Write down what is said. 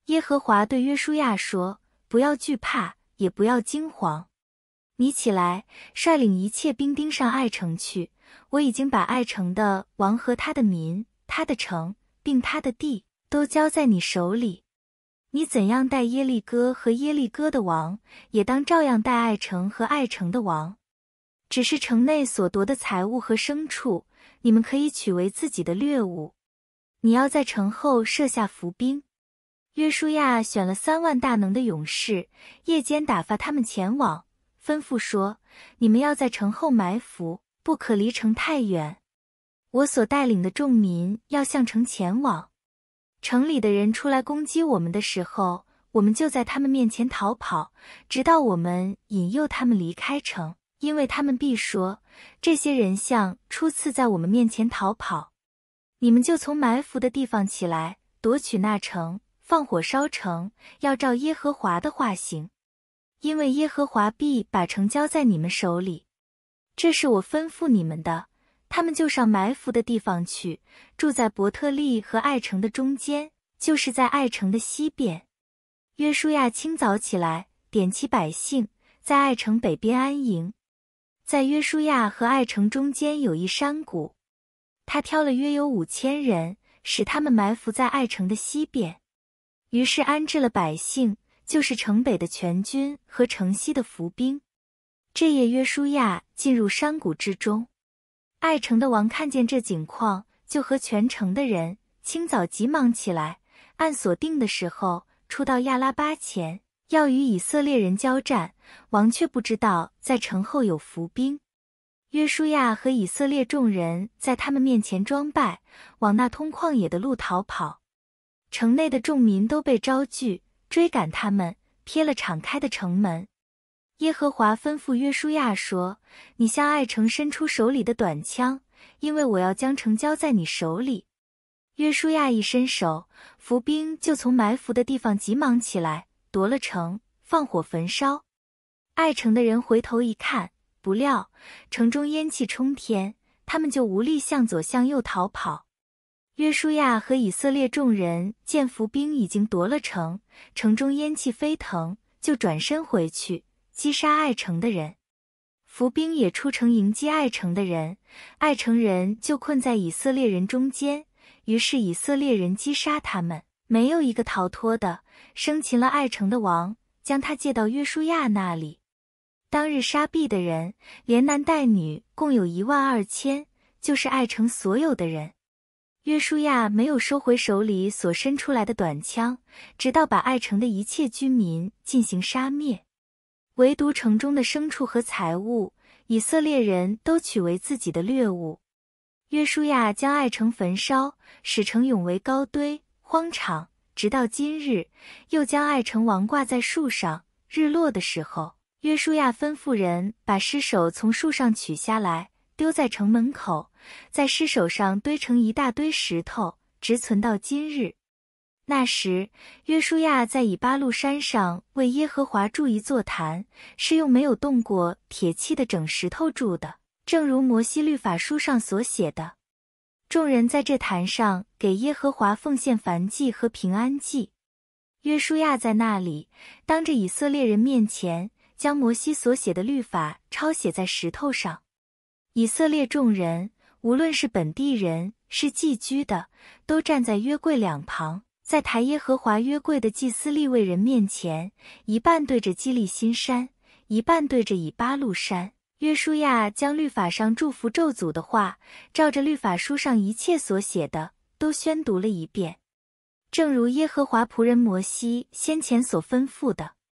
耶和华对约书亚说：“不要惧怕，也不要惊惶。你起来，率领一切兵丁上爱城去。我已经把爱城的王和他的民、他的城，并他的地，都交在你手里。你怎样待耶利哥和耶利哥的王，也当照样待爱城和爱城的王。只是城内所夺的财物和牲畜，你们可以取为自己的掠物。你要在城后设下伏兵。”约书亚选了3万大能的勇士，夜间打发他们前往，吩咐说：“你们要在城后埋伏，不可离城太远。我所带领的众民要向城前往。城里的人出来攻击我们的时候，我们就在他们面前逃跑，直到我们引诱他们离开城，因为他们必说：这些人像初次在我们面前逃跑。你们就从埋伏的地方起来，夺取那城，放火烧城，要照耶和华的话行，因为耶和华必把城交在你们手里。这是我吩咐你们的。”他们就上埋伏的地方去，住在伯特利和爱城的中间，就是在爱城的西边。约书亚清早起来，点起百姓，在爱城北边安营。在约书亚和爱城中间有一山谷，他挑了约有5000人，使他们埋伏在爱城的西边。于是安置了百姓，就是城北的全军和城西的伏兵。这夜约书亚进入山谷之中。爱城的王看见这景况，就和全城的人清早急忙起来，按所定的时候出到亚拉巴前，要与以色列人交战。王却不知道在城后有伏兵。约书亚和以色列众人在他们面前装败，往那通旷野的路逃跑。城内的众民都被招聚，追赶他们，瞥了敞开的城门。耶和华吩咐约书亚说：“你向爱城伸出手里的短枪，因为我要将城交在你手里。”约书亚一伸手，伏兵就从埋伏的地方急忙起来，夺了城，放火焚烧。爱城的人回头一看，不料城中烟气冲天，他们就无力向左向右逃跑。约书亚和以色列众人见伏兵已经夺了城，城中烟气飞腾，就转身回去击杀爱城的人。伏兵也出城迎击爱城的人，爱城人就困在以色列人中间，于是以色列人击杀他们，没有一个逃脱的，生擒了爱城的王，将他借到约书亚那里。当日杀毙的人，连男带女共有12000，就是爱城所有的人。约书亚没有收回手里所伸出来的短枪，直到把爱城的一切居民进行杀灭。唯独城中的牲畜和财物，以色列人都取为自己的掠物。约书亚将爱城焚烧，使城永为高堆荒场，直到今日。又将爱城王挂在树上，日落的时候，约书亚吩咐人把尸首从树上取下来，丢在城门口，在尸首上堆成一大堆石头，直存到今日。那时，约书亚在以巴路山上为耶和华筑一座坛，是用没有动过铁器的整石头筑的，正如摩西律法书上所写的。众人在这坛上给耶和华奉献燔祭和平安祭。约书亚在那里，当着以色列人面前，将摩西所写的律法抄写在石头上。以色列众人，无论是本地人，是寄居的，都站在约柜两旁，在抬耶和华约柜的祭司利未人面前，一半对着基利心山，一半对着以巴路山。约书亚将律法上祝福咒诅的话，照着律法书上一切所写的，都宣读了一遍，正如耶和华仆人摩西先前所吩咐的。